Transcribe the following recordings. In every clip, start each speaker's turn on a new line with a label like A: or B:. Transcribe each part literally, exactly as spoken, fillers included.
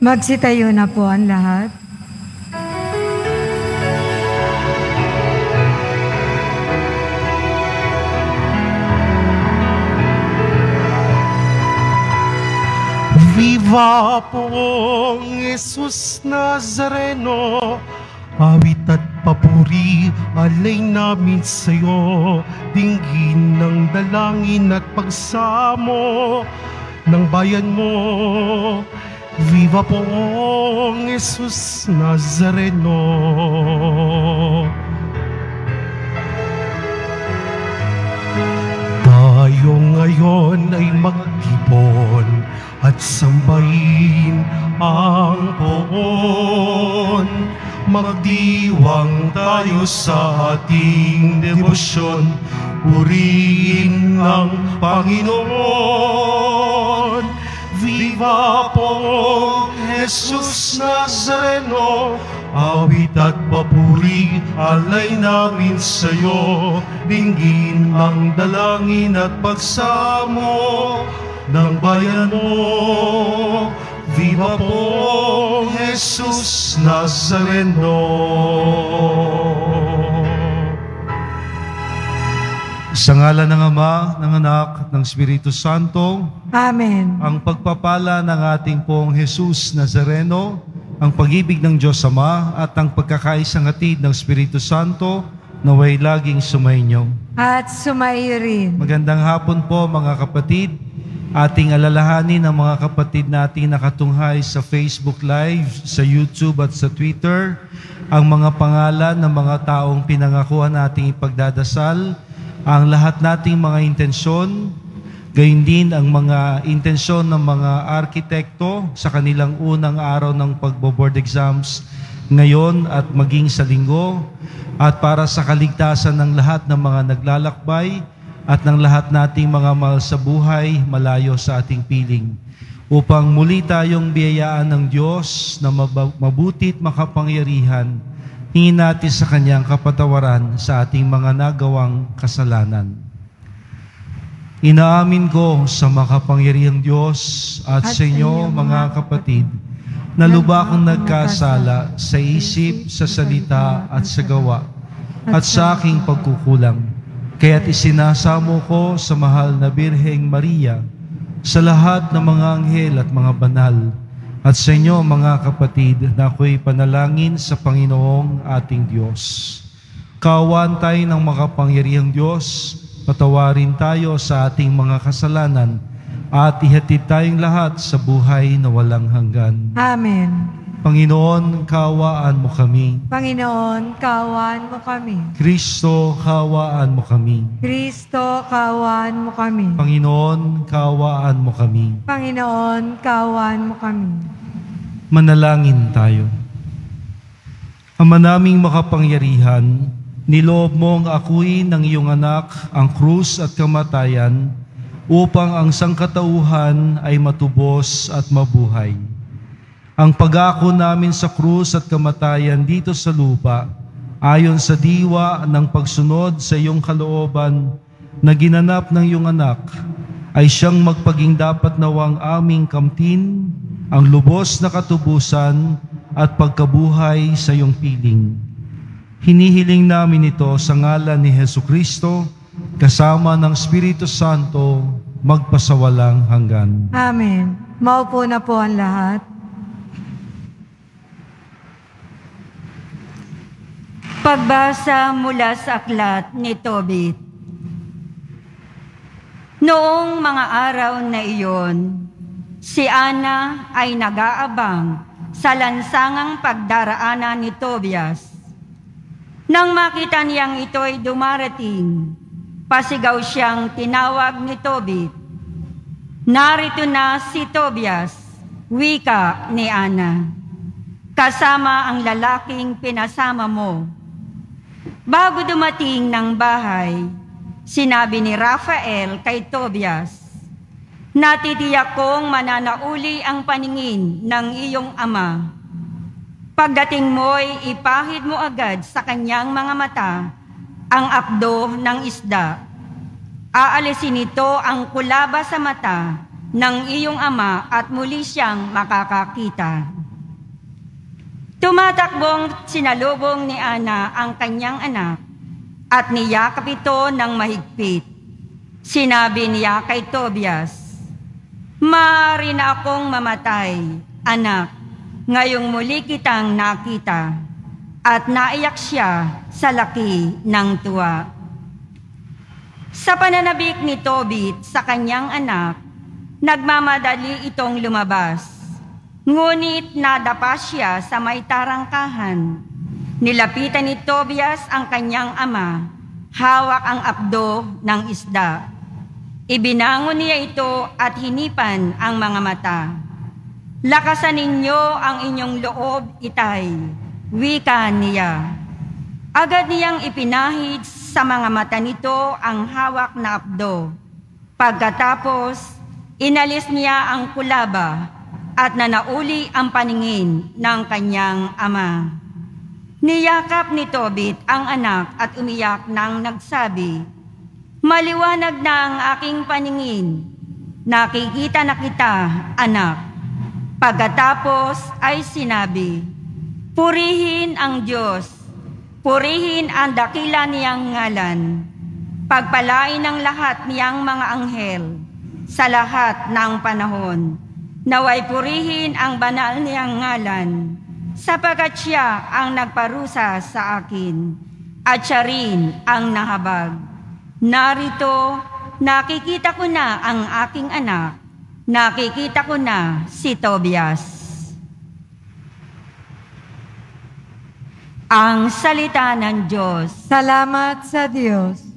A: Magsitayo na po ang lahat.
B: Viva Pong Jesus Nazareno, awit at papuri alay namin sa'yo, dinggin ng dalangin at pagsamo ng bayan mo. Viva Pong Jesus Nazareno. Tayo ngayon ay magtipon at sambahin ang Poon. Magdiwang tayo sa ating debosyon, purihin ang Panginoon. Viva Pong Jesus Nazareno, awit at papuri alay namin sa'yo, dinggin ang dalangin at pagsamo ng bayan mo. Viva Pong Jesus Nazareno. Sa ngalan ng Ama, ng Anak, ng Espiritu Santo.
A: Amen.
B: Ang pagpapala ng ating pong Jesus Nazareno, ang pag-ibig ng Diyos Ama at ang pagkakaisang hatid ng Espiritu Santo naway laging sumainyo.
A: At sumaiyo rin.
B: Magandang hapon po mga kapatid. Ating alalahanin ang mga kapatid nating nakatunghay sa Facebook Live, sa YouTube at sa Twitter, ang mga pangalan ng mga taong pinangakuan nating ipagdadasal, ang lahat nating mga intensyon, gayon din ang mga intensyon ng mga arkitekto sa kanilang unang araw ng pagbo-board exams ngayon at maging sa linggo, at para sa kaligtasan ng lahat ng mga naglalakbay at ng lahat nating mga mahal sa buhay malayo sa ating piling, upang muli tayong biyayaan ng Diyos na mabuti at makapangyarihan. Hingin natin sa Kanyang kapatawaran sa ating mga nagawang kasalanan. Inaamin ko sa makapangyarihang Diyos at, at sa inyo, mga kapatid, na lubha akong nagkasala sa isip, sa salita at sa gawa, at sa aking pagkukulang. Kaya't isinasamo ko sa mahal na Birheng Maria, sa lahat ng mga anghel at mga banal, at sa inyo mga kapatid, na ako'y panalangin sa Panginoong ating Diyos. Kaawaan tayo ng makapangyarihang Diyos, patawarin tayo sa ating mga kasalanan, at ihatid tayong lahat sa buhay na walang hanggan.
A: Amen.
B: Panginoon, kaawaan mo kami.
A: Panginoon, kaawaan mo kami.
B: Kristo, kaawaan mo kami.
A: Kristo, kaawaan mo kami.
B: Panginoon, kaawaan mo kami.
A: Panginoon, kaawaan mo kami.
B: Manalangin tayo. Ama naming makapangyarihan, niloob mong akuin ng iyong anak ang krus at kamatayan upang ang sangkatauhan ay matubos at mabuhay. Ang pag-ako namin sa krus at kamatayan dito sa lupa, ayon sa diwa ng pagsunod sa iyong kalooban na ginanap ng iyong anak, ay siyang magpaging dapat nawang aming kamtin, ang lubos na katubusan at pagkabuhay sa iyong piling. Hinihiling namin ito sa ngalan ni Jesucristo, kasama ng Espiritu Santo, magpasawalang hanggan.
A: Amen. Maupo na po ang lahat. Pagbasa mula sa aklat ni Tobit. Noong mga araw na iyon, si Ana ay nag-aabang sa lansangang pagdaraanan ni Tobias. Nang makita niyang ito'y dumarating, pasigaw siyang tinawag ni Tobit. Narito na si Tobias, wika ni Ana, kasama ang lalaking pinasama mo. Bago dumating ng bahay, sinabi ni Rafael kay Tobias, natitiyak kong mananauli ang paningin ng iyong ama. Pagdating mo'y ipahid mo agad sa kanyang mga mata ang akdo ng isda. Aalisin nito ang kulaba sa mata ng iyong ama at muli siyang makakakita. Tumatakbong sinalubong ni Ana ang kanyang anak at niyakap ito ng mahigpit. Sinabi niya kay Tobias, "Maaari na akong mamatay, anak, ngayong muli kitang nakita." At naiyak siya sa laki ng tuwa. Sa pananabik ni Tobit sa kanyang anak, nagmamadali itong lumabas. Ngunit nadapa siya sa may tarangkahan. Nilapitan ni Tobias ang kanyang ama, hawak ang abdo ng isda. Ibinangon niya ito at hinipan ang mga mata. "Lakasan ninyo ang inyong loob, itay," wika niya. Agad niyang ipinahid sa mga mata nito ang hawak na abdo. Pagkatapos, inalis niya ang kulaba at nanauli ang paningin ng kanyang ama. Niyakap ni Tobit ang anak at umiyak nang nagsabi, "Maliwanag na ang aking paningin. Nakikita na kita, anak." Pagkatapos ay sinabi, "Purihin ang Diyos, purihin ang dakila niyang ngalan. Pagpalain ng lahat niyang mga anghel sa lahat ng panahon. Naway purihin ang banal niyang ngalan, sapagkat siya ang nagparusa sa akin, at siya rin ang nahabag. Narito, nakikita ko na ang aking anak, nakikita ko na si Tobias." Ang salita ng Diyos.
C: Salamat sa Diyos.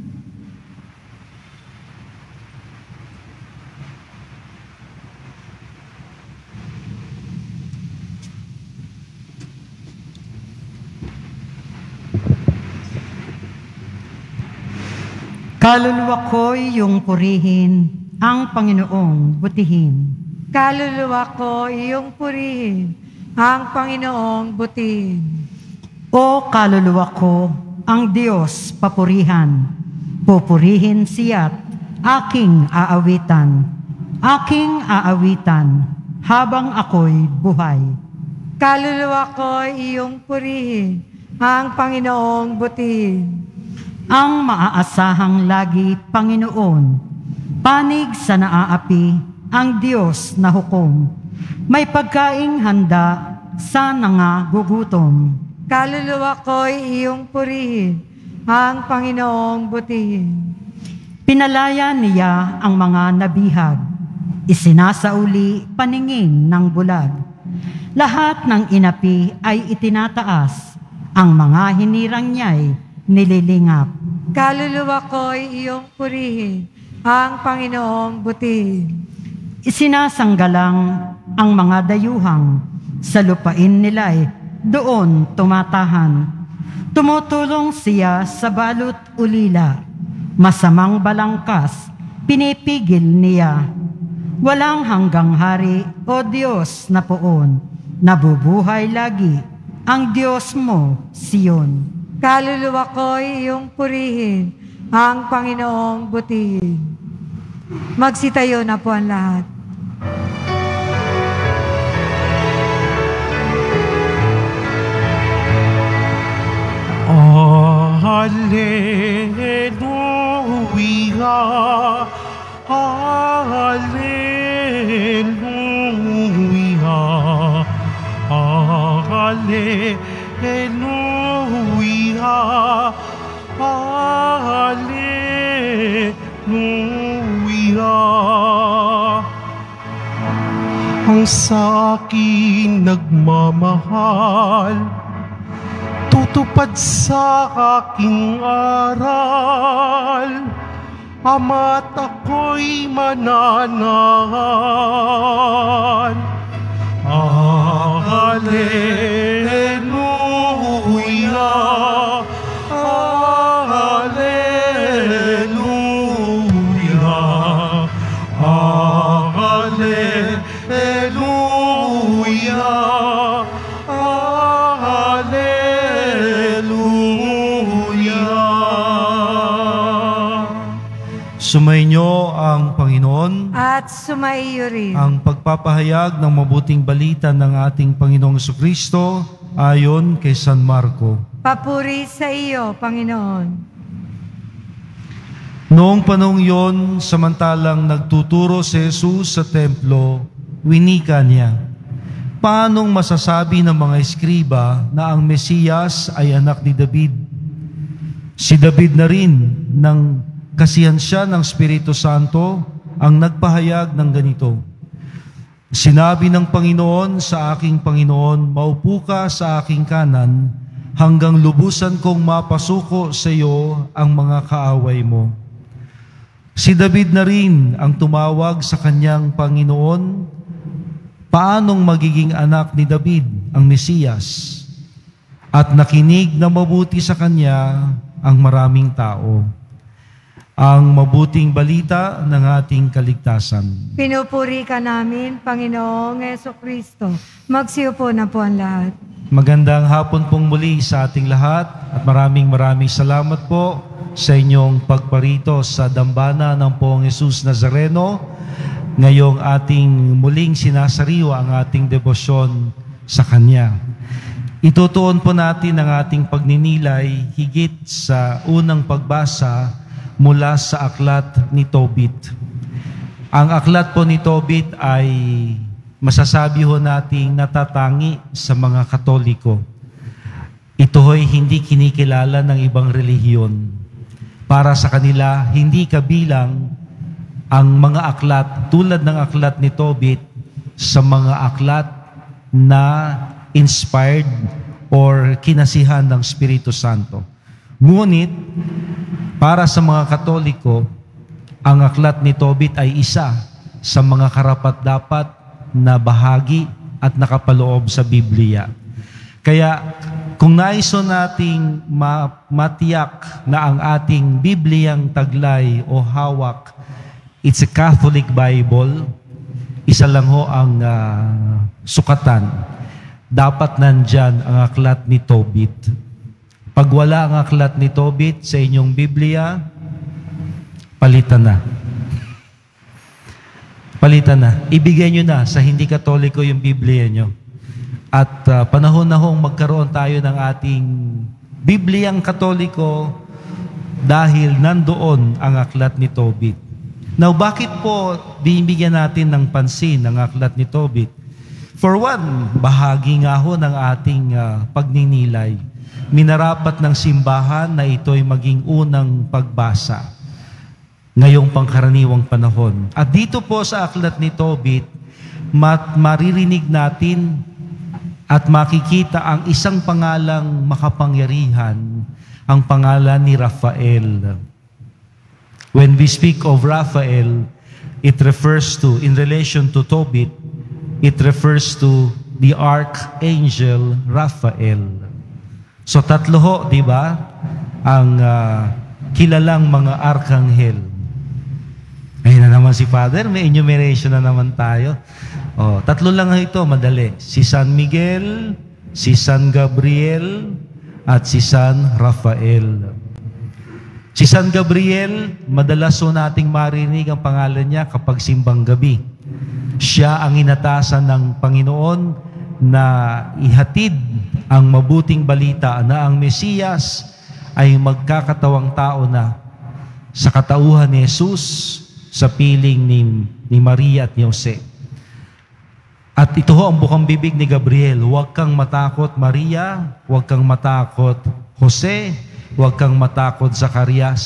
D: Kaluluwa ko'y iyong purihin, ang Panginoong butihin.
C: Kaluluwa ko iyong purihin, ang Panginoong butihin.
D: O kaluluwa ko, ang Diyos papurihan. Pupurihin siya't aking aawitan, aking aawitan, habang ako'y buhay.
C: Kaluluwa ko iyong purihin, ang Panginoong butihin.
D: Ang maaasahang lagi, Panginoon, panig sa naaapi, ang Diyos na hukom. May pagkaing handa sa nangagugutom.
C: Kaluluwa ko iyong purihin, ang Panginoong butihin.
D: Pinalaya niya ang mga nabihag, isinasauli paningin ng bulag. Lahat ng inapi ay itinataas, ang mga hinirang niya'y nililingap.
C: Kaluluwa ko iyong purihin, ang Panginoong butihin.
D: Isinasanggalang ang mga dayuhang, sa lupain nila'y doon tumatahan. Tumutulong siya sa balot ulila, masamang balangkas, pinipigil niya. Walang hanggang hari, o Diyos na poon, nabubuhay lagi ang Diyos mo, Siyon.
C: Kaluluwa ko iyong purihin, ang Panginoong butihin. Magsitayo na po ang lahat.
B: Hallelujah, Hallelujah, Hallelujah, Hallelujah. Ang sa akin nagmamahal, tutupad sa aking aral, ama't ako'y mananahan. Hallelujah, Hallelujah, Hallelujah, Hallelujah. Sumainyo ang Panginoon.
C: at sumaiyo rin.
B: Ang pagpapahayag ng mabuting balita ng ating Panginoong Jesucristo ayon kay San Marco.
C: Papuri sa iyo, Panginoon.
B: Noong panahong yon, samantalang nagtuturo si Jesus sa templo, winika niya, paanong masasabi ng mga eskriba na ang Mesiyas ay anak ni David? Si David na rin, ng kasihan siya ng Espiritu Santo, ang nagpahayag ng ganito, sinabi ng Panginoon sa aking Panginoon, maupo ka sa aking kanan hanggang lubusan kong mapasuko sa iyo ang mga kaaway mo. Si David na rin ang tumawag sa kanyang Panginoon, paanong magiging anak ni David ang Mesiyas? At nakinig na mabuti sa kanya ang maraming tao. Ang mabuting balita ng ating kaligtasan.
C: Pinupuri ka namin, Panginoong Jesucristo. Magsiupo na po ang lahat.
B: Magandang hapon pong muli sa ating lahat at maraming maraming salamat po sa inyong pagparito sa dambana ng Poong Jesus Nazareno. Ngayong ating muling sinasariwa ang ating debosyon sa Kanya. Itutuon po natin ang ating pagninilay higit sa unang pagbasa mula sa aklat ni Tobit. Ang aklat po ni Tobit ay masasabi ho nating natatangi sa mga Katoliko. Ito ho'y hindi kinikilala ng ibang relihiyon. Para sa kanila, hindi kabilang ang mga aklat tulad ng aklat ni Tobit sa mga aklat na inspired or kinasihan ng Espiritu Santo. Ngunit, para sa mga Katoliko, ang aklat ni Tobit ay isa sa mga karapat-dapat na bahagi at nakapaloob sa Biblia. Kaya kung naiso nating matiyak na ang ating Bibliang taglay o hawak, it's a Catholic Bible, isa lang ho ang uh, sukatan. Dapat nandyan ang aklat ni Tobit. Pag wala ang aklat ni Tobit sa inyong Biblia, palitan na. Palitan na. Ibigay nyo na sa hindi Katoliko yung Biblia nyo. At uh, panahon na hong magkaroon tayo ng ating Bibliang Katoliko dahil nandoon ang aklat ni Tobit. Now, bakit po binibigyan natin ng pansin ang aklat ni Tobit? For one, bahagi nga ho ng ating uh, pagninilay. Minarapat ng simbahan na ito'y maging unang pagbasa ngayong pangkaraniwang panahon. At dito po sa aklat ni Tobit, mat maririnig natin at makikita ang isang pangalang makapangyarihan, ang pangalan ni Rafael. When we speak of Rafael, it refers to, in relation to Tobit, it refers to the Archangel Raphael. So tatlo ho, di ba, ang uh, kilalang mga arkanghel. Ayun na naman si Father, may enumeration na naman tayo. Oh, tatlo lang ito, madali. Si San Miguel, si San Gabriel, at si San Rafael. Si San Gabriel, madalas ho nating marinig ang pangalan niya kapag simbang gabi. Siya ang inatasan ng Panginoon na ihatid ang mabuting balita na ang Mesiyas ay magkakatawang tao na sa katauhan ni Jesus sa piling ni, ni Maria at ni Jose. At ito ho ang bukang bibig ni Gabriel, huwag kang matakot Maria, huwag kang matakot Jose, huwag kang matakot Zacarias.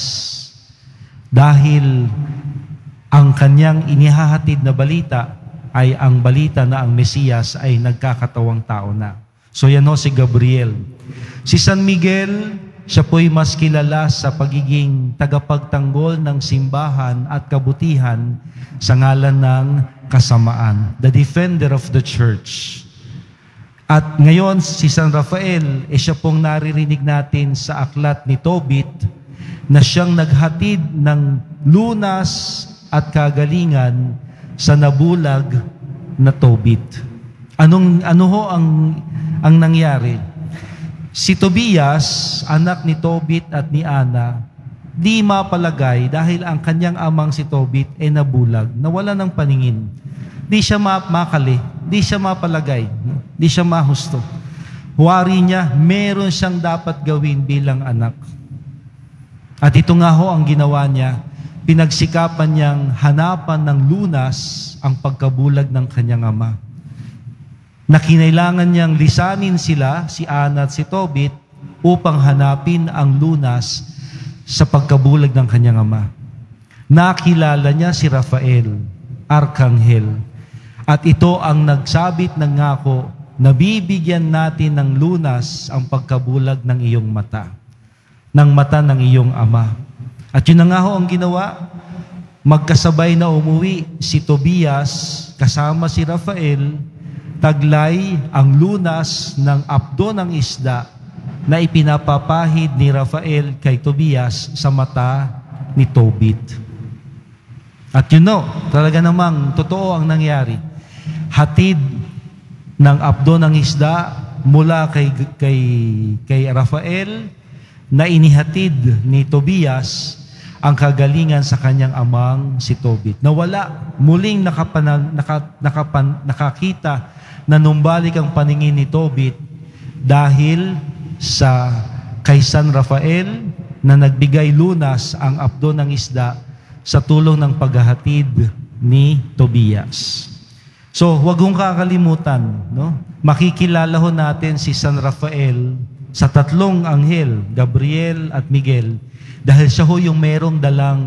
B: Dahil ang kanyang inihahatid na balita ay ang balita na ang Mesiyas ay nagkakatawang tao na. So yan ho si Gabriel. Si San Miguel, siya po'y mas kilala sa pagiging tagapagtanggol ng simbahan at kabutihan sa ngalan ng kasamaan. The defender of the church. At ngayon, si San Rafael, eh siya pong naririnig natin sa aklat ni Tobit na siyang naghatid ng lunas at kagalingan sa nabulag na Tobit. Anong ano ho ang ang nangyari? Si Tobias, anak ni Tobit at ni Ana, di mapalagay dahil ang kanyang amang si Tobit ay nabulag, nawala ng paningin. Di siya ma- makali, di siya mapalagay, di siya mahusto. Huwari niya, meron siyang dapat gawin bilang anak. At ito nga ho ang ginawa niya, pinagsikapan niyang hanapan ng lunas ang pagkabulag ng kanyang ama. Na kinailangan niyang lisanin sila, si Ana at si Tobit, upang hanapin ang lunas sa pagkabulag ng kanyang ama. Nakilala niya si Rafael, Arkanghel, at ito ang nagsabit ng ngako na bibigyan natin ng lunas ang pagkabulag ng iyong mata, ng mata ng iyong ama. At yun na nga ho ang ginawa, magkasabay na umuwi si Tobias kasama si Rafael, taglay ang lunas ng apdo ng isda na ipinapapahid ni Rafael kay Tobias sa mata ni Tobit. At yun no, talaga namang totoo ang nangyari. Hatid ng apdo ng isda mula kay, kay, kay Rafael na inihatid ni Tobias ang kagalingan sa kanyang amang si Tobit. Nawala, muling nakapanal, naka, nakapan, nakakita na numbalik ang paningin ni Tobit dahil sa kay San Rafael na nagbigay lunas ang apdo ng isda sa tulong ng paghahatid ni Tobias. So, huwag hong kakalimutan, no? Makikilala ho natin si San Rafael sa tatlong anghel, Gabriel at Miguel, dahil siya ho yung merong dalang,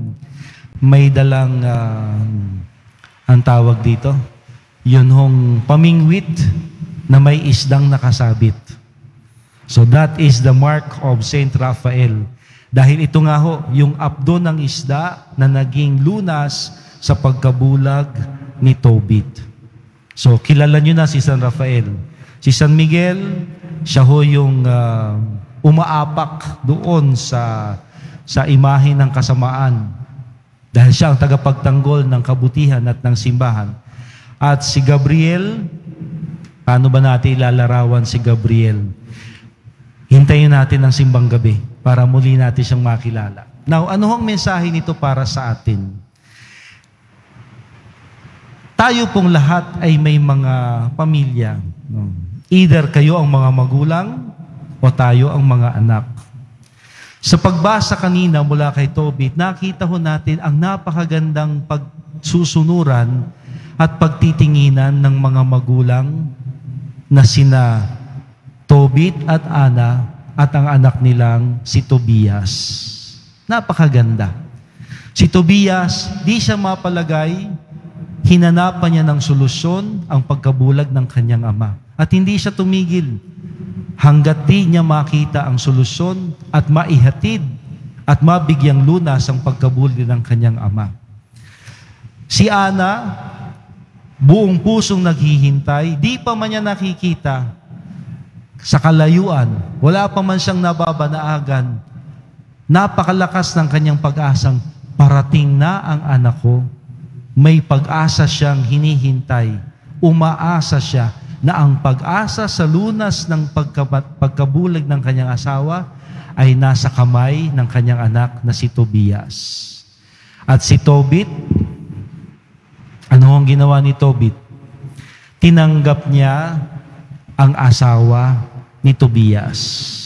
B: may dalang, uh, ang tawag dito, yun hong pamingwit na may isdang nakasabit. So that is the mark of Saint Raphael. Dahil ito nga ho, yung apdo ng isda na naging lunas sa pagkabulag ni Tobit. So kilala nyo na si San Rafael. Si San Miguel, siya ho yung uh, umaapak doon sa, sa imahe ng kasamaan. Dahil siya ang tagapagtanggol ng kabutihan at ng simbahan. At si Gabriel, paano ba natin ilalarawan si Gabriel? Hintayin natin ang simbang gabi para muli natin siyang makilala. Now, ano ang mensahe nito para sa atin? Tayo pong lahat ay may mga pamilya. No? Either kayo ang mga magulang o tayo ang mga anak. Sa pagbasa kanina mula kay Tobit, nakita ho natin ang napakagandang pagsusunuran at pagtitinginan ng mga magulang na sina Tobit at Ana at ang anak nilang si Tobias. Napakaganda. Si Tobias, di siya mapalagay, hinanapan niya ng solusyon ang pagkabulag ng kanyang ama. At hindi siya tumigil hanggat di niya makita ang solusyon at maihatid at mabigyang lunas ang pagkabulag ng kanyang ama. Si Ana, buong pusong naghihintay, di pa man niya nakikita sa kalayuan, wala pa man siyang nababanaagan, napakalakas ng kanyang pag-asang, parating na ang anak ko. May pag-asa siyang hinihintay. Umaasa siya na ang pag-asa sa lunas ng pagka- pagkabulag ng kanyang asawa ay nasa kamay ng kanyang anak na si Tobias. At si Tobit, ano ang ginawa ni Tobit? Tinanggap niya ang asawa ni Tobias.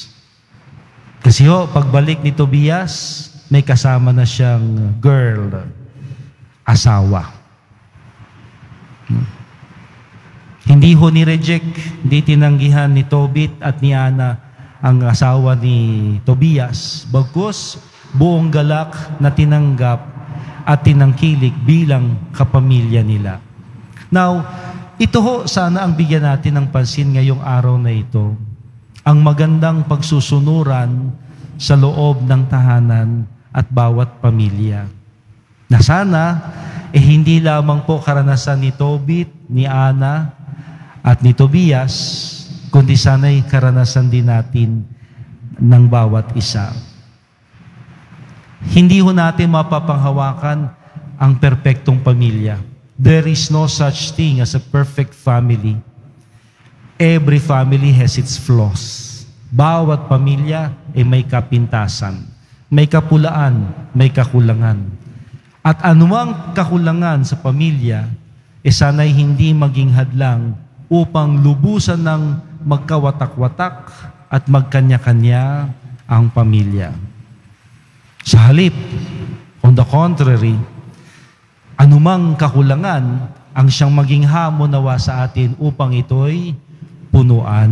B: Kasi ho, pagbalik ni Tobias, may kasama na siyang girl, asawa. Hmm. Hindi ho ni-reject, hindi tinanggihan ni Tobit at ni Ana ang asawa ni Tobias. Bagkus, buong galak na tinanggap at tinangkilik bilang kapamilya nila. Now, ito ho, sana ang bigyan natin ng pansin ngayong araw na ito. Ang magandang pagsusunuran sa loob ng tahanan at bawat pamilya. Na sana, eh hindi lamang po karanasan ni Tobit, ni Ana, at ni Tobias, kundi sana'y karanasan din natin ng bawat isa. Hindi ho natin mapapanghawakan ang perpektong pamilya. There is no such thing as a perfect family. Every family has its flaws. Bawat pamilya ay may kapintasan. may kapulaan, may kakulangan. At anumang kakulangan sa pamilya, e sana'y hindi maging hadlang upang lubusan ng magkawatak-watak at magkanya-kanya ang pamilya. Sa halip, on the contrary, anumang kakulangan ang siyang maging hamon nawa sa atin upang ito'y punuan.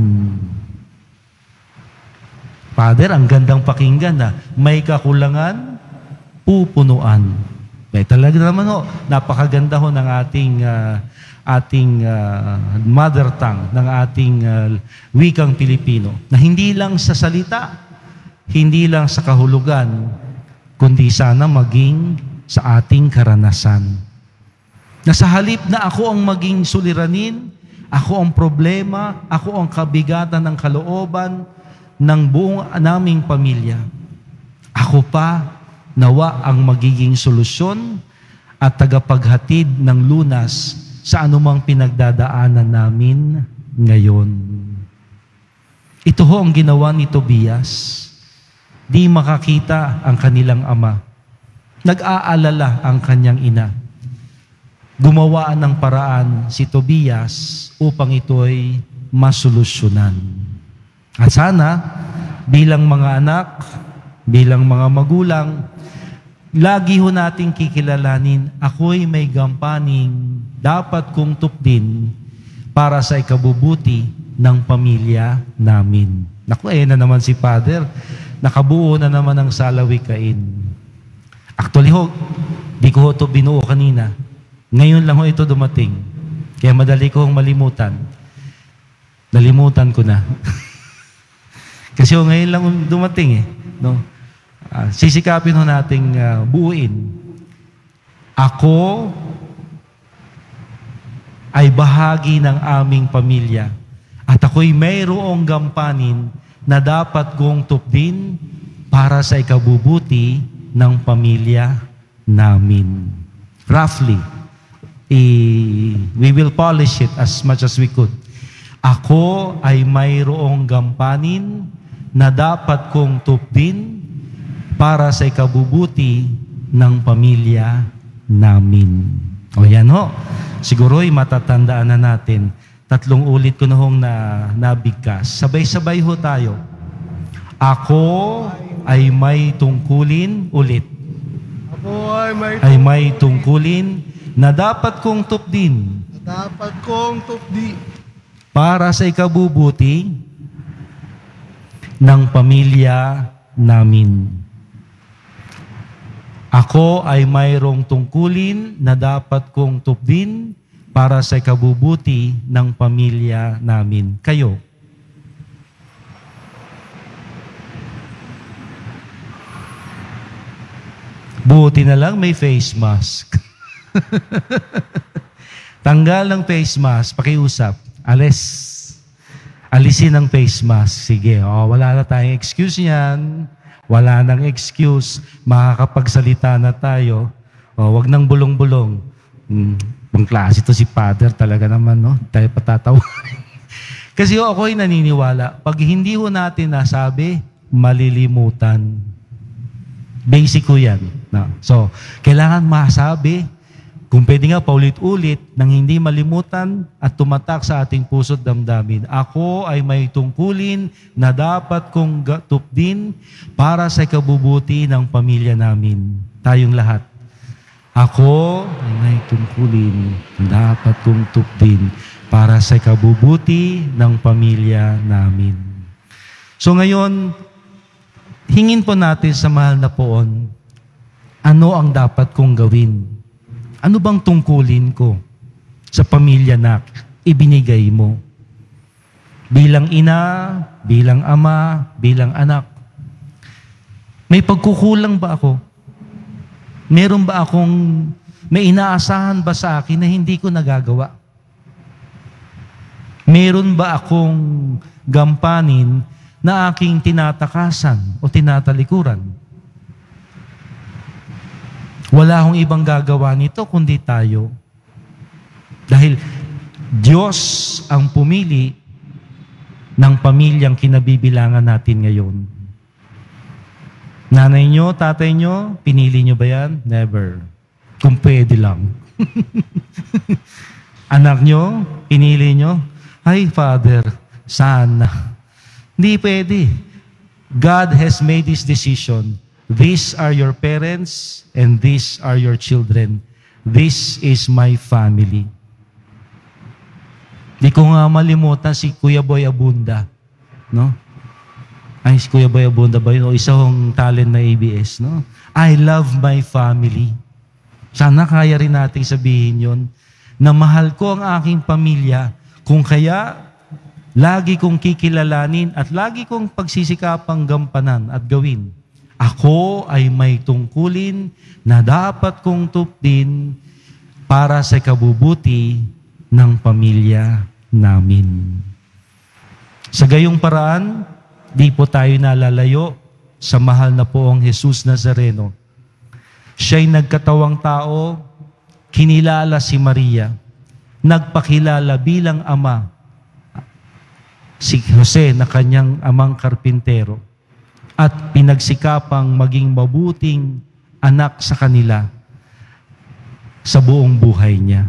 B: Father, ang gandang pakinggan na may kakulangan, pupunuan. May talaga naman ho, napakaganda ho ng ating uh, ating uh, mother tongue, ng ating uh, wikang Pilipino, na hindi lang sa salita, hindi lang sa kahulugan, kundi sana maging sa ating karanasan. Na sa halip na ako ang maging suliranin, ako ang problema, ako ang kabigatan ng kalooban ng buong naming pamilya, ako pa nawa ang magiging solusyon at tagapaghatid ng lunas sa anumang pinagdadaanan namin ngayon. Ito ho ang ginawa ni Tobias. Di makakita ang kanilang ama. Nag-aalala ang kanyang ina. Gumawa ng paraan si Tobias upang ito'y masolusyonan. At sana, bilang mga anak, bilang mga magulang, lagi ho nating kikilalanin, ako'y may gampaning dapat kong tupdin para sa ikabubuti ng pamilya namin. Naku, eh na naman si Father, nakabuo na naman ang salawikain. Actually ho, di ko ho ito binuo kanina. Ngayon lang ho ito dumating. Kaya madali ko hong malimutan. Nalimutan ko na. Kasi ho, ngayon lang dumating eh. No? Uh, sisikapin ho nating uh, buuin. Ako ay bahagi ng aming pamilya at ako'y mayroong gampanin na dapat kong tupdin para sa ikabubuti ng pamilya namin. Roughly, i- we will polish it as much as we could. Ako ay mayroong gampanin na dapat kong tupdin para sa ikabubuti ng pamilya namin. O yan ho. Siguro'y matatandaan na natin. Tatlong ulit ko na hong na, nabigkas. Sabay-sabay ho tayo. Ako ay may tungkulin ulit.
E: Ako ay may,
B: Ay may tungkulin na dapat kong tupdin
E: na dapat kong tupdi
B: para sa ikabubuti ng pamilya namin. Ako ay mayroong tungkulin na dapat kong tupdin para sa ikabubuti ng pamilya namin. Kayo. Buti na lang may face mask. Tanggal ng face mask, pakiusap. Alis. Alisin ang face mask. Sige, oh, wala na tayong excuse niyan. Wala nang excuse, makakapagsalita na tayo. O, wag nang bulong-bulong. Hmm, pang klase to si Father talaga naman, no? Tayo patatawa. Kasi o, ako'y naniniwala, pag hindi ho natin nasabi, malilimutan. Basic ko yan. No? So, kailangan masabi, kung pwede nga paulit-ulit, nang hindi malimutan at tumatak sa ating puso't damdamin. Ako ay may tungkulin na dapat kong tupdin para sa ikabubuti ng pamilya namin. Tayong lahat. Ako ay may tungkulin na dapat kong tupdin para sa ikabubuti ng pamilya namin. So ngayon, hingin po natin sa mahal na poon, ano ang dapat kong gawin? Ano bang tungkulin ko sa pamilya na ibinigay mo? Bilang ina, bilang ama, bilang anak. May pagkukulang ba ako? Meron ba akong, may inaasahan ba sa akin na hindi ko nagagawa? Meron ba akong gampanin na aking tinatakasan o tinatalikuran? Wala akong ibang gagawa nito kundi tayo. Dahil Diyos ang pumili ng pamilyang kinabibilangan natin ngayon. Nanay nyo, tatay nyo, pinili nyo ba yan? Never. Kung pwede lang. Anak nyo, pinili nyo? Ay, Father, sana. Hindi pwede. God has made this decision. These are your parents and these are your children. This is my family. Di ko nga malimutan si Kuya Boy Abunda. No? Ay, si Kuya Boy Abunda ba yun? O isa hong talent na A B S. No? I love my family. Sana kaya rin nating sabihin yun na mahal ko ang aking pamilya. Kung kaya, lagi kong kikilalanin at lagi kong pagsisikapang gampanan at gawin. Ako ay may tungkulin na dapat kong tupdin para sa kabubuti ng pamilya namin. Sa gayong paraan, di po tayo nalalayo sa mahal na poong Jesus Nazareno. Siya'y nagkatawang tao, kinilala si Maria, nagpakilala bilang ama, si Jose na kanyang amang karpintero, at pinagsikapang maging mabuting anak sa kanila sa buong buhay niya.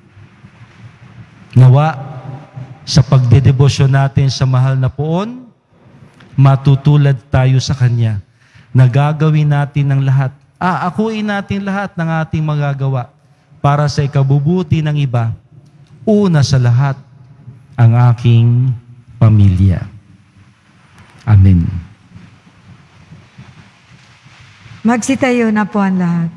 B: Nawa, sa pagdedebosyon natin sa mahal na poon, matutulad tayo sa Kanya na gagawin natin ng lahat. Ah, akuin natin lahat ng ating magagawa para sa ikabubuti ng iba. Una sa lahat, ang aking pamilya. Amen.
C: Magsitayo na po ang lahat.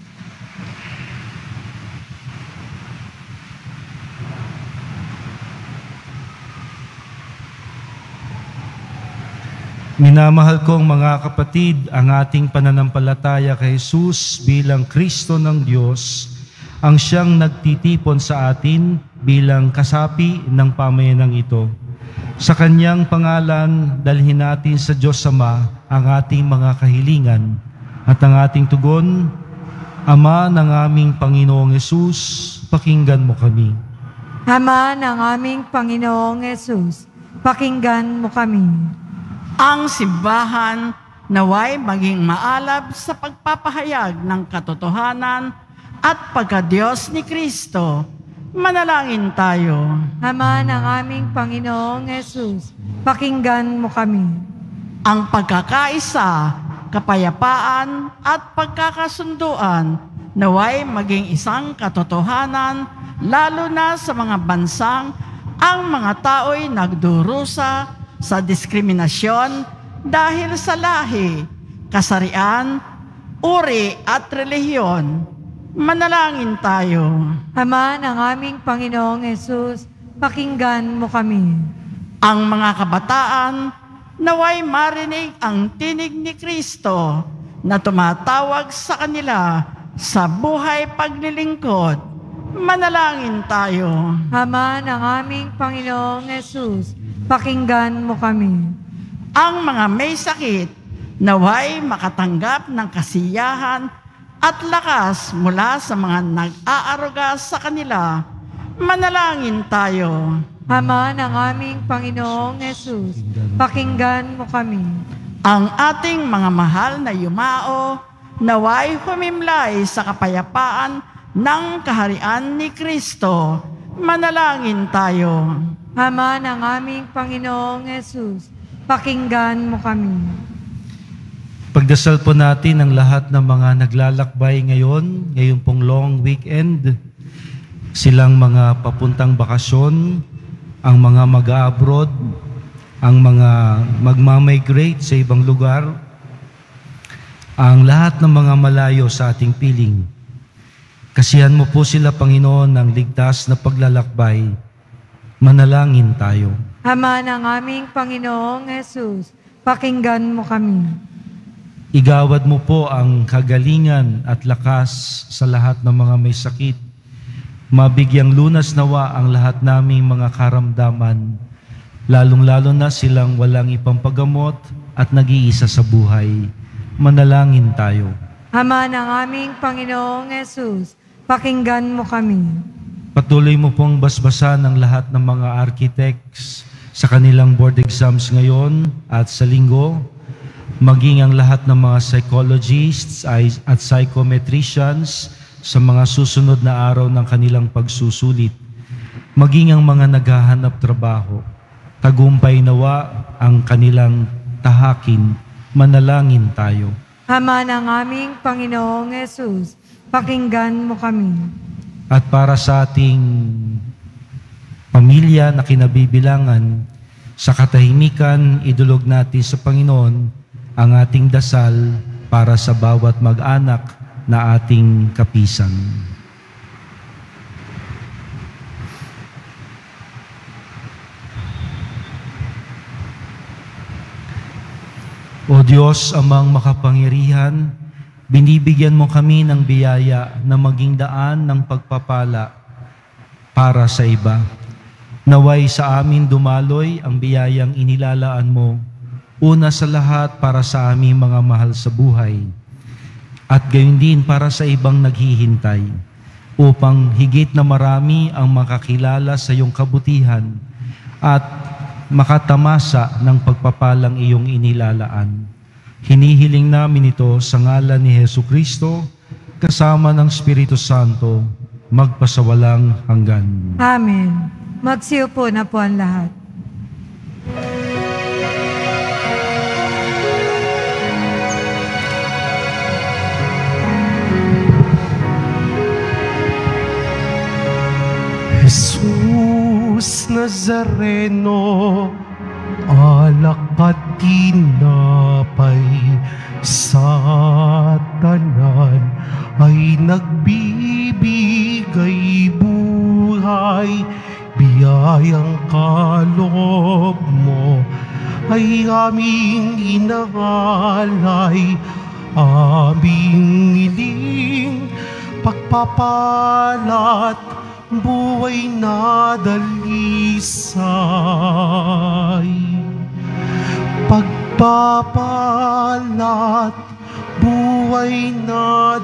B: Minamahal kong mga kapatid, ang ating pananampalataya kay Jesus bilang Kristo ng Diyos, ang siyang nagtitipon sa atin bilang kasapi ng pamayanang ito. Sa Kanyang pangalan, dalhin natin sa Diyos Ama ang ating mga kahilingan at ang ating tugon. Ama ng aming Panginoong Yesus, pakinggan mo kami.
C: Ama ng aming Panginoong Yesus, pakinggan mo kami.
F: Ang simbahan naway maging maalab sa pagpapahayag ng katotohanan at pagka-Diyos ni Kristo. Manalangin tayo.
C: Ama ng aming Panginoong Yesus, pakinggan mo kami.
F: Ang pagkakaisa, kapayapaan at pagkakasunduan naway maging isang katotohanan, lalo na sa mga bansang ang mga tao'y nagdurusa sa diskriminasyon dahil sa lahi, kasarian, uri at relihiyon. Manalangin tayo.
C: Ama ng aming Panginoong Yesus, pakinggan mo kami.
F: Ang mga kabataan naway marinig ang tinig ni Kristo na tumatawag sa kanila sa buhay paglilingkod. Manalangin tayo.
C: Ama ng aming Panginoong Yesus, pakinggan mo kami.
F: Ang mga may sakit naway makatanggap ng kasiyahan at lakas mula sa mga nag-aaruga sa kanila. Manalangin tayo.
C: Ama ng aming Panginoong Yesus, pakinggan mo kami.
F: Ang ating mga mahal na yumao naway humimlay sa kapayapaan ng kaharian ni Kristo. Manalangin tayo.
C: Ama ng aming Panginoong Yesus, pakinggan mo kami.
B: Pagdasal po natin ang lahat ng mga naglalakbay ngayon, ngayon pong long weekend, silang mga papuntang bakasyon, ang mga mag-abroad, ang mga magmamigrate sa ibang lugar, ang lahat ng mga malayo sa ating piling. Kasihan mo po sila, Panginoon, ng ligtas na paglalakbay. Manalangin tayo.
C: Ama ng aming Panginoong Yesus, pakinggan mo kami.
B: Igawad mo po ang kagalingan at lakas sa lahat ng mga may sakit. Mabigyang lunas nawa ang lahat naming mga karamdaman, lalong-lalo na silang walang ipampagamot at nag-iisa sa buhay. Manalangin tayo.
C: Ama ng aming Panginoong Yesus, pakinggan mo kami.
B: Patuloy mo pong basbasan ang lahat ng mga architects sa kanilang board exams ngayon at sa linggo. maging ang lahat ng mga psychologists at psychometricians sa mga susunod na araw ng kanilang pagsusulit, maging ang mga naghahanap trabaho, tagumpay nawa ang kanilang tahakin. Manalangin tayo.
C: Ama ng aming Panginoong Yesus, pakinggan mo kami.
B: At para sa ating pamilya na kinabibilangan, sa katahimikan, idulog natin sa Panginoon ang ating dasal para sa bawat mag-anak na ating kapisan. O Diyos, amang makapangyarihan, binibigyan mo kami ng biyaya na maging daan ng pagpapala para sa iba. Naway sa amin dumaloy ang biyayang inilalaan mo, una sa lahat para sa aming mga mahal sa buhay, at gayon din para sa ibang naghihintay, upang higit na marami ang makakilala sa iyong kabutihan at makatamasa ng pagpapalang iyong inilalaan. Hinihiling namin ito sa ngalan ni Jesucristo, kasama ng Espiritu Santo, magpasawalang hanggan.
C: Amen. Magsiupo na po ang lahat.
E: Jesus Nazareno, alak at tinapay sa tanan ay nagbibigay buhay. Biyayang kaloob mo ay aming inaalay, aming iling pagpapalat buhay na dalisay. Pagpapalat buhay na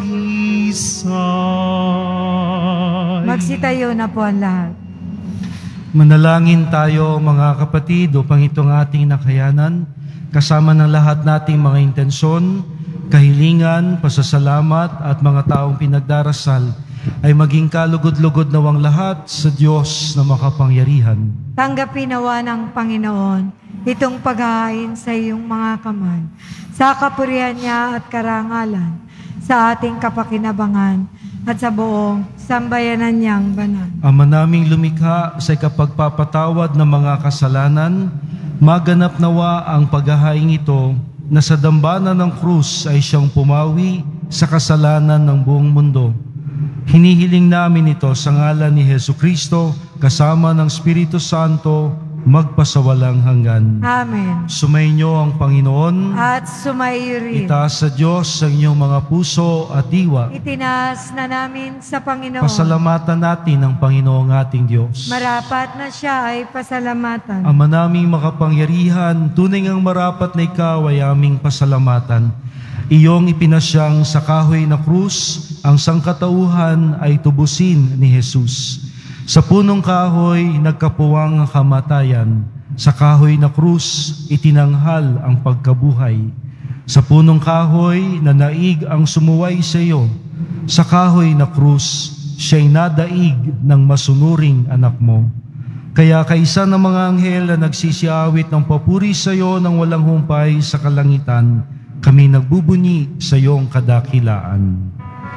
E: dalisay.
C: Magsitayo na po ang lahat.
B: Manalangin tayo mga kapatid upang itong ating nakayanan, kasama ng lahat nating mga intensyon, kahilingan, pasasalamat at mga taong pinagdarasal, ay maging kalugod-lugod nawang lahat sa Diyos na makapangyarihan.
C: Tanggapin nawa ng Panginoon itong paghahain sa iyong mga kamay, sa kapurihan niya at karangalan, sa ating kapakinabangan at sa buong sambayanan niyang banal.
B: Ama naming lumikha sa ikapagpapatawad ng mga kasalanan, maganap nawa ang paghahain ito na sa dambana ng krus ay siyang pumawi sa kasalanan ng buong mundo. Hinihiling namin ito sa ngalan ni Jesucristo, kasama ng Espiritu Santo, magpasawalang hanggan.
C: Amen.
B: Sumainyo ang Panginoon.
C: At sumaiyo rin.
B: Itaas sa Diyos ang inyong mga puso at diwa.
C: Itinaas na namin sa Panginoon.
B: Pasalamatan natin ang Panginoong ating Diyos.
C: Marapat na siya ay pasalamatan.
B: Ama naming makapangyarihan, tunay ngang marapat na ikaw ay aming pasalamatan. Iyong ipinasyang sa kahoy na krus, ang sangkatauhan ay tubusin ni Jesus. Sa punong kahoy, nagkapuwang ang kamatayan. Sa kahoy na krus, itinanghal ang pagkabuhay. Sa punong kahoy, nanaig ang sumuway sa iyo. Sa kahoy na krus, siya'y nadaig ng masunuring anak mo. Kaya kaisa ng mga anghel na nagsisiawit ng papuri sa iyo ng walang humpay sa kalangitan, kami nagbubunyi sa iyong kadakilaan.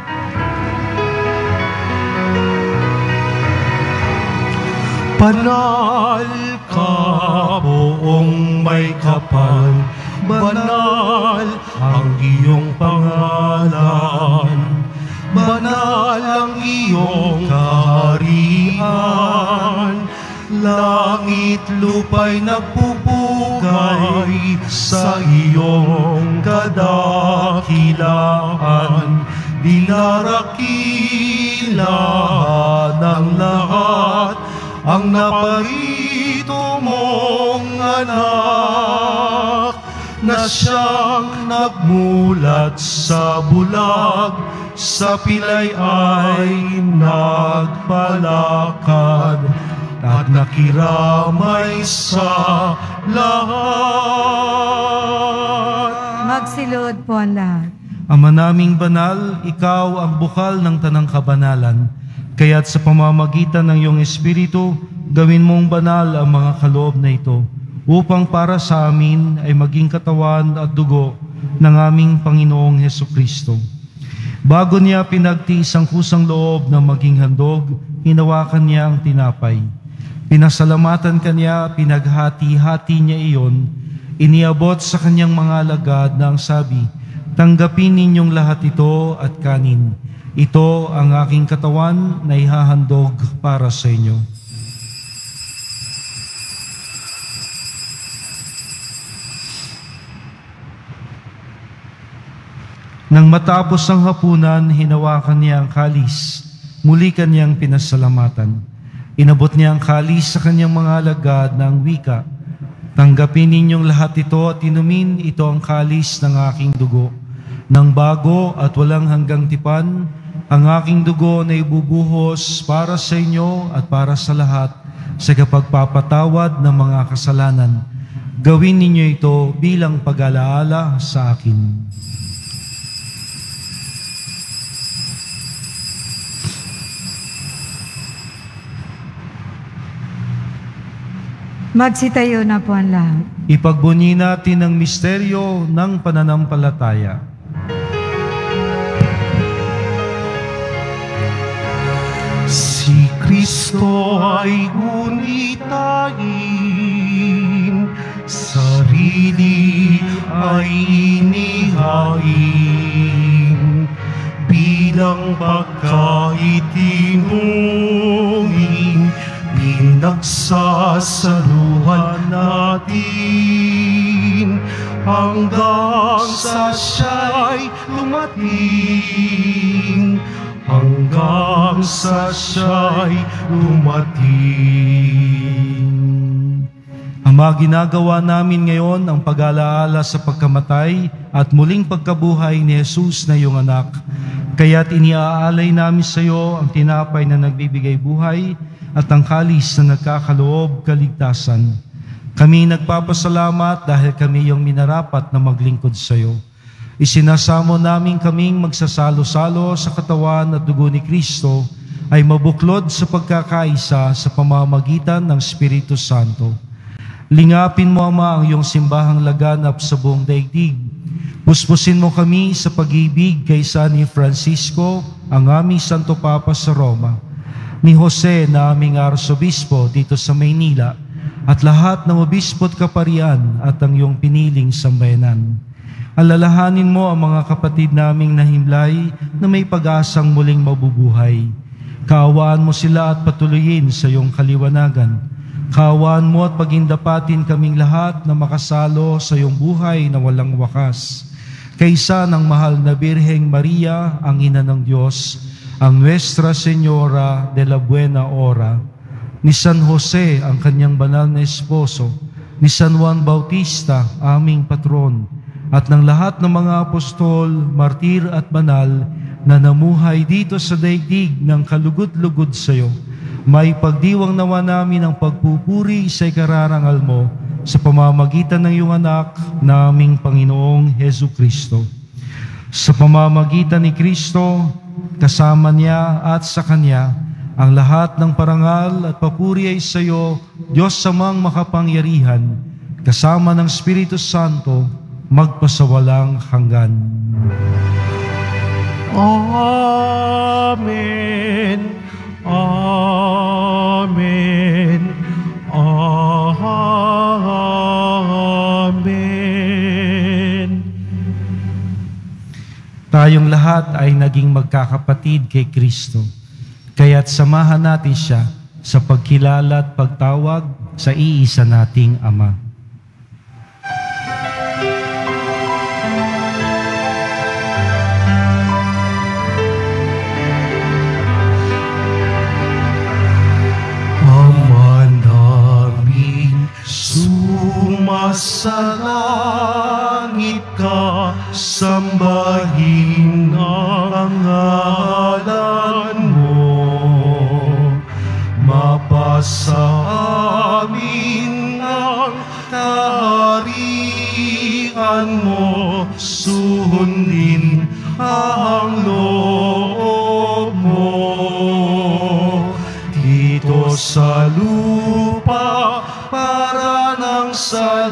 E: Banal ka, buong may kapal, banal ang iyong pangalan, banal ang iyong kaharian, langit lupa'y nagpupugay sa iyong kadakilaan, dinarakilan ng lahat ang naparito mong anak, na siyang nagmulat sa bulag, sa pilay ay nagpalakad. at nakiramay sa lahat.
C: Magsilod po ang lahat.
B: Ama naming banal, ikaw ang bukal ng tanang kabanalan. Kaya't sa pamamagitan ng iyong Espiritu, gawin mong banal ang mga kaloob na ito, upang para sa amin ay maging katawan at dugo ng aming Panginoong Hesukristo. Bago niya pinagtiis ang kusang loob na maging handog, hinawakan niya ang tinapay. Pinasalamatan kanya, pinaghati-hati niya iyon, iniabot sa kanyang mga alagad na ang sabi, "Tanggapin ninyong lahat ito at kanin. Ito ang aking katawan na ihahandog para sa inyo." Nang matapos ang hapunan, hinawakan niya ang kalis. Muli kanyang pinasalamatan. Inabot niya ang kalis sa kanyang mga alagad ng wika, "Tanggapin ninyong lahat ito at inumin, ito ang kalis ng aking dugo, ng bago at walang hanggang tipan, ang aking dugo na ibubuhos para sa inyo at para sa lahat sa kapagpapatawad ng mga kasalanan. Gawin ninyo ito bilang pag-alaala sa akin."
C: Magsitayo na po ang lahat.
B: Ipagbunyi natin ang misteryo ng pananampalataya.
E: Si Kristo ay gunitain, sarili ay inihain, bilang pagkaitinungin, pinagsasaluhan natin hanggang sa siya'y dumating, hanggang sa siya'y dumating.
B: Ama, ginagawa namin ngayon ang pag-alaala sa pagkamatay at muling pagkabuhay ni Jesus na iyong anak. Kaya't iniaalay namin sa iyo ang tinapay na nagbibigay buhay at ang kalis na nagkakaloob kaligtasan. Kami nagpapasalamat dahil kami iyong minarapat na maglingkod sa iyo. Isinasamo namin kaming magsasalo-salo sa katawan at dugo ni Kristo ay mabuklod sa pagkakaisa sa pamamagitan ng Espiritu Santo. Lingapin mo, Ama, ang iyong simbahang laganap sa buong daigdig. Puspusin mo kami sa pag-ibig kay San Francisco, ang aming Santo Papa sa Roma, ni Jose na aming Arsobispo dito sa Maynila, at lahat ng obispo at kaparian at ang iyong piniling sambayanan. Alalahanin mo ang mga kapatid naming nahimlay na may pag-asang muling mabubuhay. Kaawaan mo sila at patuloyin sa iyong kaliwanagan. Kaawaan mo at pagindapatin kaming lahat na makasalo sa iyong buhay na walang wakas. Kaysa ng mahal na Birheng Maria, ang Ina ng Diyos, ang Nuestra Señora de la Buena Hora, ni San Jose, ang kanyang banal na esposo, ni San Juan Bautista, aming patron, at ng lahat ng mga apostol, martir at banal na namuhay dito sa daigdig ng kalugod-lugod sa iyo, may pagdiwang nawa namin ang pagpupuri sa ikararangal mo sa pamamagitan ng iyong anak na aming Panginoong Hesukristo. Sa pamamagitan ni Kristo, kasama niya at sa Kanya, ang lahat ng parangal at papuri ay sa iyo, Diyos Amang makapangyarihan, kasama ng Espiritu Santo, magpasawalang hanggan.
E: Amen. Amen. Amen.
B: Tayong lahat ay naging magkakapatid kay Kristo. Kaya't samahan natin siya sa pagkilala at pagtawag sa iisa nating Ama.
E: Ama namin, sumasa langit ka, sambahin ang ngalan mo, mapasa sa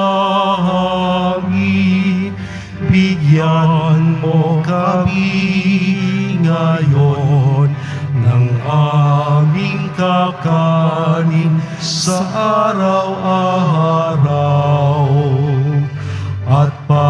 E: langit. Bigyan mo kami ngayon ng aming kakanin sa araw-araw. At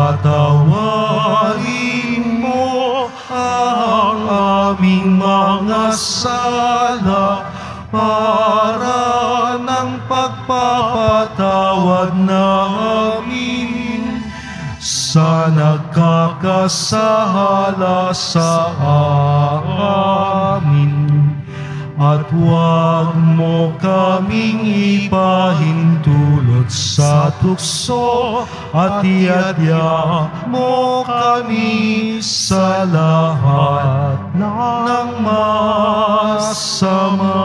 E: patawarin mo ang aming mga sala para ng pagpapatawad namin sa nagkakasala sa amin. At huwag mo kaming ipahintulot sa tukso at iadya mo kami sa lahat ng masama.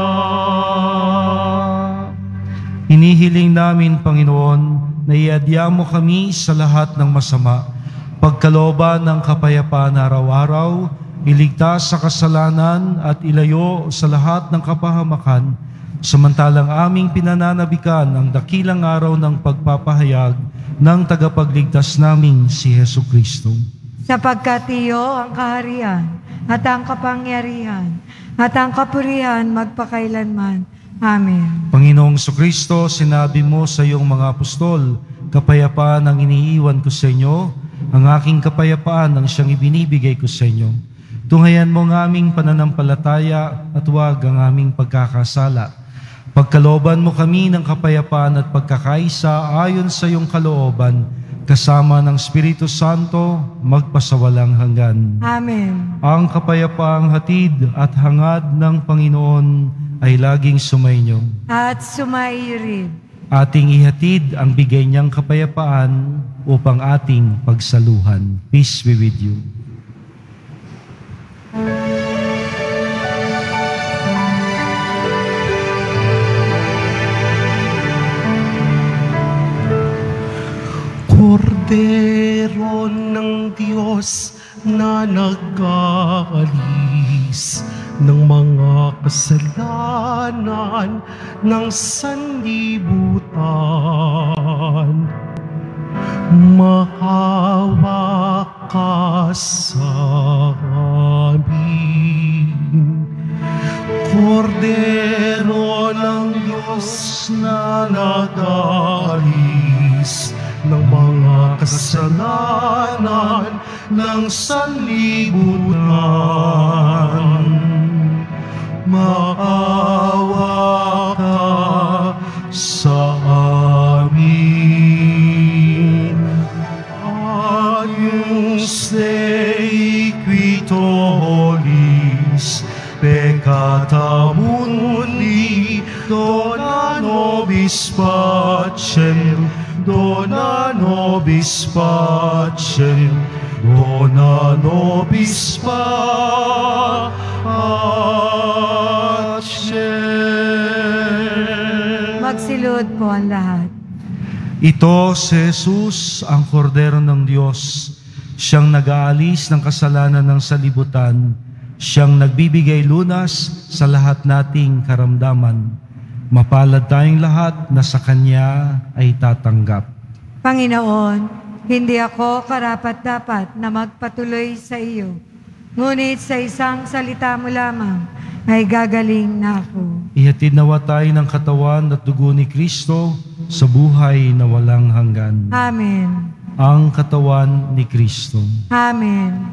B: Inihiling namin, Panginoon, na iadya mo kami sa lahat ng masama, pagkalooban ng kapayapaan araw-araw, iligtas sa kasalanan at ilayo sa lahat ng kapahamakan, samantalang aming pinananabikan ang dakilang araw ng pagpapahayag ng tagapagligtas naming si Hesu Kristo.
C: Sapagkat iyo ang kaharian at ang kapangyarihan at ang kapurihan magpakailanman. Amen.
B: Panginoong Kristo, sinabi mo sa iyong mga apostol, kapayapaan ang iniiwan ko sa inyo, ang aking kapayapaan ang siyang ibinibigay ko sa inyo. Tunghayan mo ang aming pananampalataya at huwag ang aming pagkakasala. Pagkalooban mo kami ng kapayapaan at pagkakaisa ayon sa iyong kalooban, kasama ng Espiritu Santo, magpasawalang hanggan.
C: Amen.
B: Ang kapayapaang hatid at hangad ng Panginoon ay laging sumainyo.
C: At sumaiyo rin.
B: Ating ihatid ang bigay niyang kapayapaan upang ating pagsaluhan. Peace be with you.
E: Kordero ng Diyos na nag-aalis ng mga kasalanan ng sanlibutan, maawa ka sa amin. Kordero ng Diyos na nag-aalis ng mga kasalanan ng sanlibutan, maawa ka sa amin. Agnus Dei qui tollis peccata mundi, dona nobis pacem, dona nobis pacem, dona nobis pacem.
C: Magsilod po ang lahat.
B: Ito si Jesus, ang kordero ng Diyos, siyang nag-aalis ng kasalanan ng sanlibutan, siyang nagbibigay lunas sa lahat nating karamdaman. Mapalad tayong lahat na sa Kanya ay tatanggap.
C: Panginoon, hindi ako karapat-dapat na magpatuloy sa iyo, ngunit sa isang salita mo lamang ay gagaling na ako.
B: Ihatid nawa tayo ng katawan at dugo ni Kristo sa buhay na walang hanggan.
C: Amen.
B: Ang katawan ni Kristo.
C: Amen.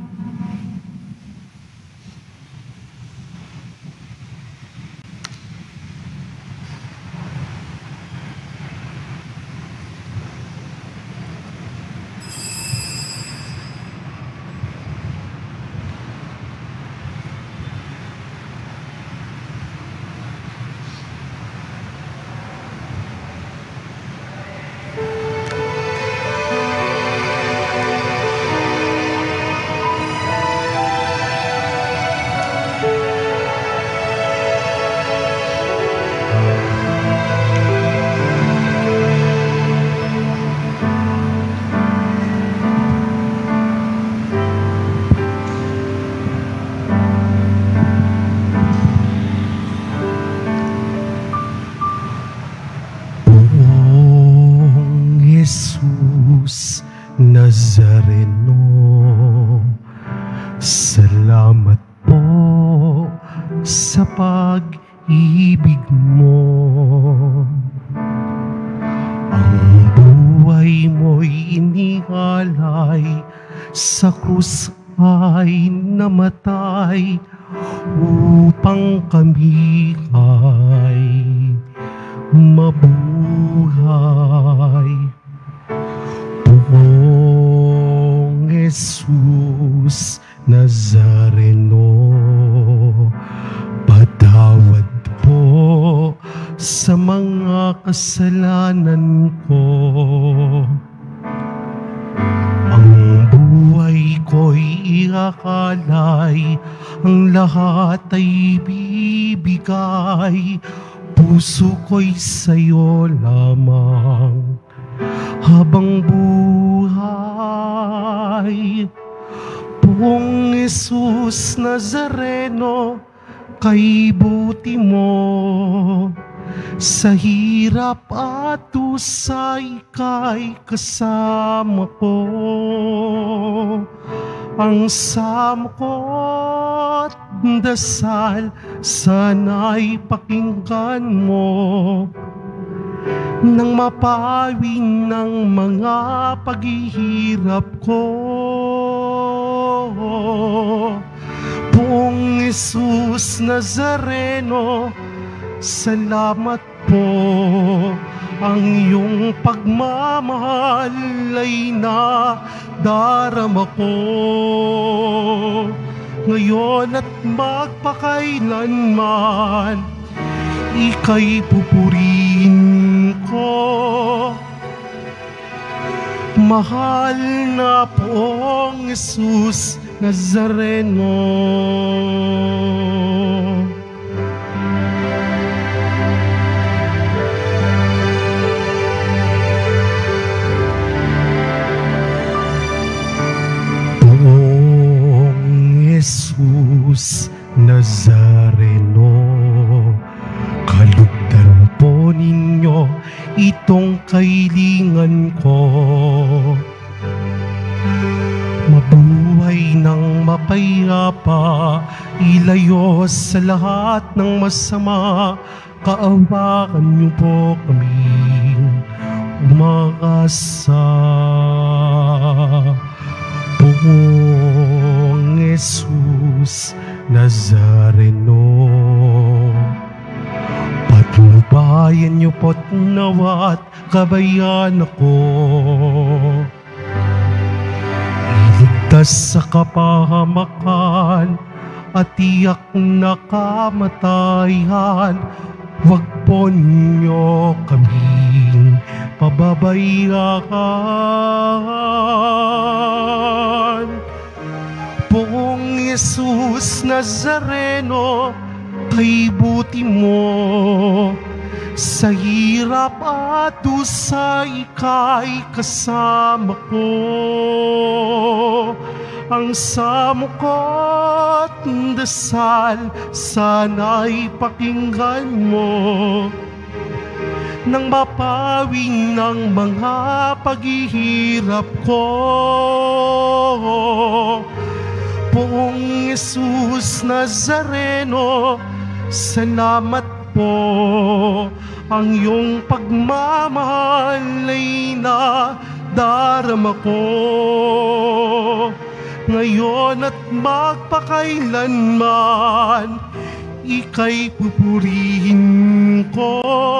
E: Nazareno. Salamat po sa pag-ibig mo. Ang buhay mo'y inihalay, sa krus ay namatay, upang kami ay mabuhay. Poong Jesus Nazareno, patawad po sa mga kasalanan ko. Ang buhay ko'y iakalay, ang lahat ay bibigay, puso ko'y sa'yo lamang habang buhay. Poong Jesus Nazareno, kay buti mo, sa hirap at dusa ika'y kasama ko. Ang samo ko't dasal sana'y pakinggan mo, nang mapawi ng mga paghihirap ko. Poong Jesus Nazareno, salamat po. Ang iyong pagmamahal ay nadarama ko, ngayon at magpakailanman. Ika'y pupurihin ko. Mahal na Poong Jesus Nazareno. Poong Jesus Nazareno, kalugdan po ninyo itong kailingan ko. Mabuhay ng mapayapa, ilayo sa lahat ng masama, kaawaan niyo po kaming umakasa. Poong Jesus Nazareno, patnubayan niyo po't nawat kabayan ako. Iligtas sa kapahamakan at tiyak na kamatayan, wag po niyo kaming pababayaan. Poong Jesus Nazareno, kay buti mo, sa hirap at dusa ika'y kasama ko. Ang samo ko't dasal sana'y pakinggan mo, nang mapawi ng mga paghihirap ko. Poong Jesus Nazareno, salamat po. Ang iyong pagmamahal ay nadarama ko, ngayon at magpakailanman. Ika'y pupurihin ko.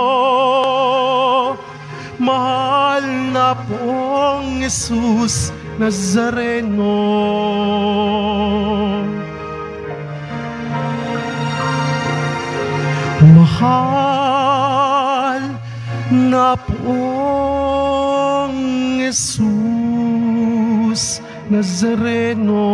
E: Mahal na Poong Jesus Nazareno. Mahal na Poong Jesus Nazareno.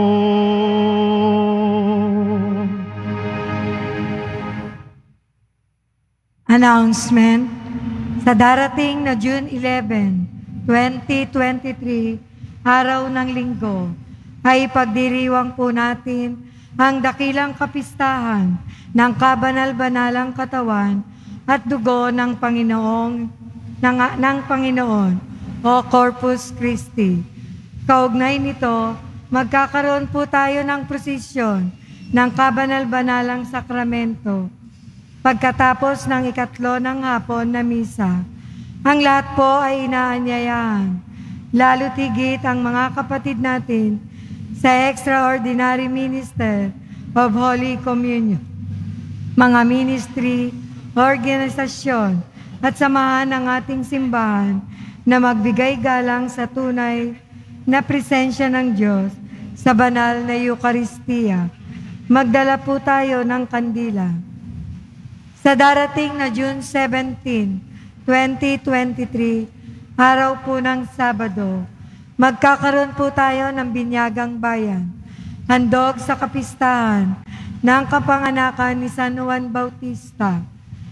C: Announcement. Sa darating na June eleventh, twenty twenty-three, araw ng linggo, ay pagdiriwang po natin ang dakilang kapistahan ng kabanal-banalang katawan at dugo ng Panginoong ng, ng Panginoon o Corpus Christi. Kaugnay nito, magkakaroon po tayo ng prosesyon ng kabanal-banalang sakramento. Pagkatapos ng ikatlo ng hapon na misa, ang lahat po ay inaanyayahan, lalo tigit ang mga kapatid natin sa Extraordinary Minister of Holy Communion, mga ministry, organisasyon at samahan ng ating simbahan na magbigay galang sa tunay na presensya ng Diyos sa banal na Eucharistia. Magdala po tayo ng kandila. Sa darating na June seventeenth, twenty twenty-three, araw po ng Sabado, magkakaroon po tayo ng binyagang bayan, handog sa kapistahan ng kapanganakan ni San Juan Bautista.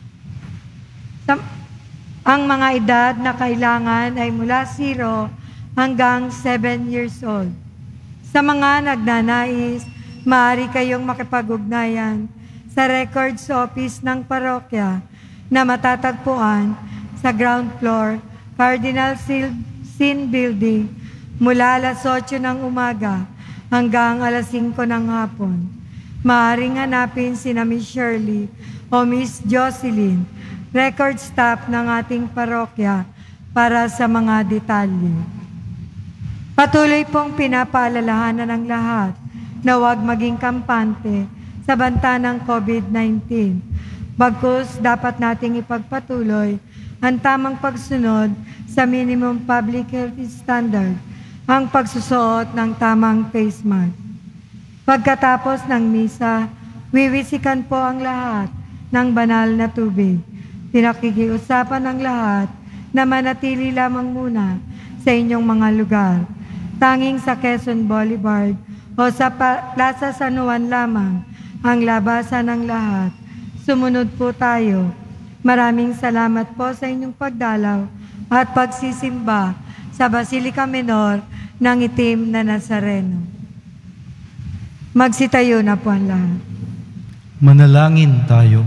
C: Sa, ang mga edad na kailangan ay mula zero hanggang seven years old. Sa mga nagnanais, maaari kayong makipag-ugnayan sa records office ng parokya na matatagpuan sa ground floor, Cardinal Sin Building, mula alas otso ng umaga hanggang alas singko ng hapon. Maaaring hanapin si na Miss Shirley o Miss Jocelyn, record staff ng ating parokya, para sa mga detalye. Patuloy pong pinapaalalahanan ng lahat na huwag maging kampante sa banta ng COVID nineteen. Bagkus dapat nating ipagpatuloy ang tamang pagsunod sa minimum public health standard, ang pagsusuot ng tamang face mask. Pagkatapos ng misa, wiwisikan po ang lahat ng banal na tubig. Pinakikiusapan ng lahat na manatili lamang muna sa inyong mga lugar. Tanging sa Quezon Boulevard o sa Plaza San Juan lamang ang labasan ng lahat. Sumunod po tayo. Maraming salamat po sa inyong pagdalaw at pagsisimba sa Basilica Menor ng Itim na Nazareno. Magsitayo na po ang lahat.
B: Manalangin tayo.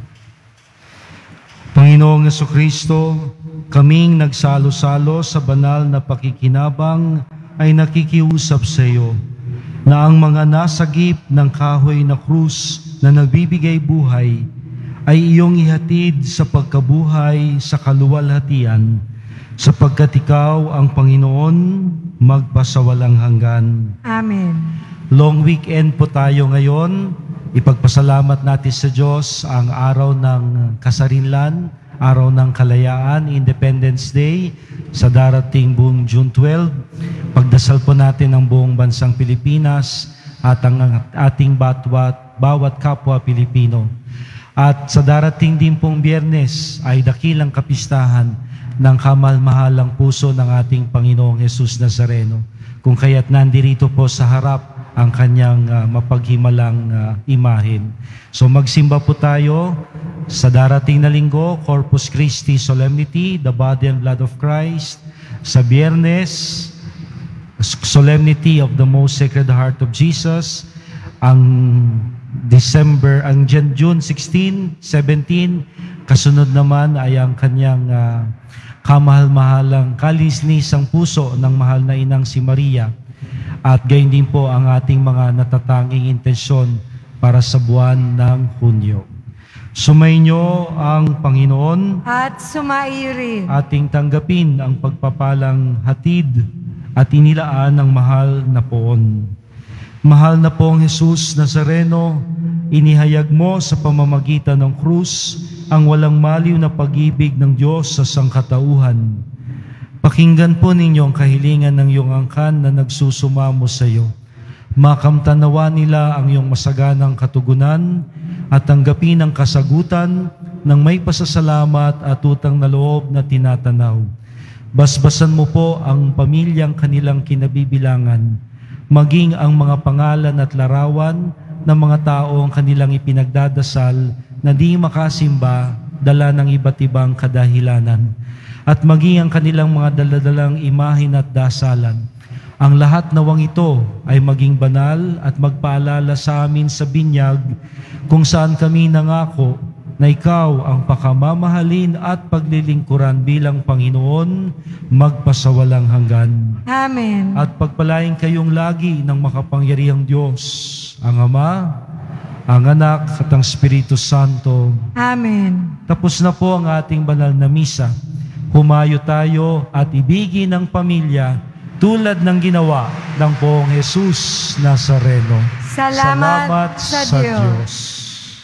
B: Panginoong Jesucristo, kaming nagsalo-salo sa banal na pakikinabang ay nakikiusap sa iyo na ang mga nasagip ng kahoy na krus na nagbibigay buhay ay iyong ihatid sa pagkabuhay sa kaluwalhatian, sapagkat ikaw ang Panginoon magpasawalang hanggan.
C: Amen.
B: Long weekend po tayo ngayon. Ipagpasalamat natin sa Diyos ang araw ng kasarinlan, araw ng kalayaan, Independence Day, sa darating buong June twelfth. Pagdasal po natin ang buong bansang Pilipinas at ang ating batwat, bawat kapwa Pilipino. At sa darating din pong Biyernes ay dakilang kapistahan ng kamalmahalang puso ng ating Panginoong Jesus Nazareno. Kung kaya't nandirito po sa harap ang kanyang uh, mapaghimalang uh, imahen. So magsimba po tayo sa darating na linggo, Corpus Christi Solemnity, the Body and Blood of Christ. Sa Biyernes, Solemnity of the Most Sacred Heart of Jesus. Ang December, ang June sixteen, seventeen, kasunod naman ay ang kanyang uh, kamahal-mahalang kalinis-nisang puso ng mahal na inang si Maria. At gayon din po ang ating mga natatanging intensyon para sa buwan ng Hunyo. Sumainyo ang Panginoon
C: At sumaiyo rin.
B: ating tanggapin ang pagpapalang hatid at inilaan ng mahal na poon. Mahal na poong Jesus Nazareno, inihayag mo sa pamamagitan ng krus ang walang maliw na pag-ibig ng Diyos sa sangkatauhan. Pakinggan po ninyo ang kahilingan ng iyong angkan na nagsusumamo sa iyo. Makamtanawa nila ang iyong masaganang katugunan at tanggapin ang kasagutan ng may pasasalamat at utang na loob na tinatanaw. Basbasan mo po ang pamilyang kanilang kinabibilangan, maging ang mga pangalan at larawan ng mga taong kanilang ipinagdadasal na di makasimba dala ng iba't ibang kadahilanan, at maging ang kanilang mga daladalang imahin at dasalan. Ang lahat nawang ito ay maging banal at magpaalala sa amin sa binyag kung saan kami nangako na ikaw ang pakamamahalin at paglilingkuran bilang Panginoon magpasawalang hanggan.
C: Amen.
B: At pagpalain kayong lagi ng makapangyarihang Diyos, ang Ama, ang Anak at ang Espiritu Santo.
C: Amen.
B: Tapos na po ang ating banal na misa. Humayo tayo at ibigin ng pamilya tulad ng ginawa ng Poong Jesus Nazareno.
C: Salamat sa Diyos.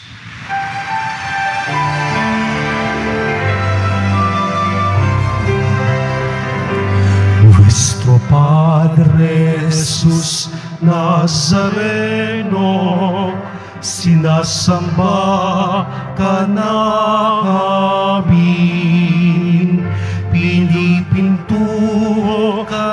E: Nuestro Padre Jesus Nazareno, sinasamba ka namin, pinipintuho ka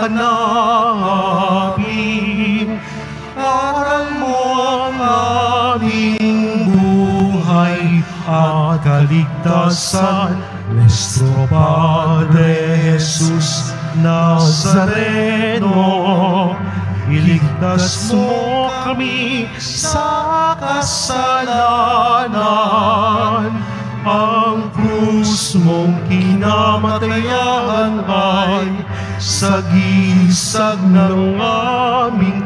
E: namin, aral mo ang aming buhay at kaligtasan. Nuestro Padre Jesus Nazareno, iligtas mo kami sa kasalanan. Ang krus mong kinamatayan ay sagisag ng aming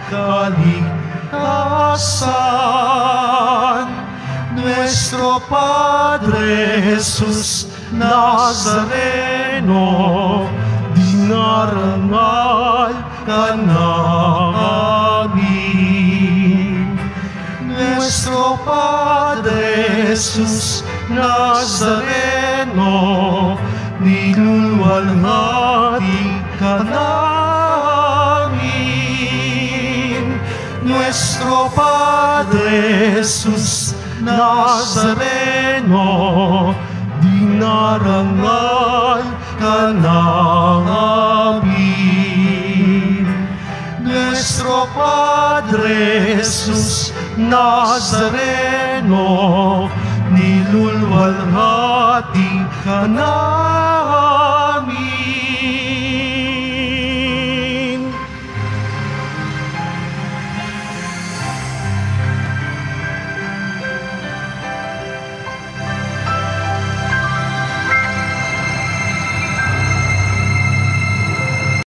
E: kaligtasan. Nuestro Padre Jesus Nazareno, dinarangal ka namin. Nuestro Padre Jesus Nazareno, nilulwalhati ka namin. Nuestro Padre Jesus Nazareno, dinarangal ka namin. Nuestro Padre Jesus Nazareno, nilulwalhati ka namin.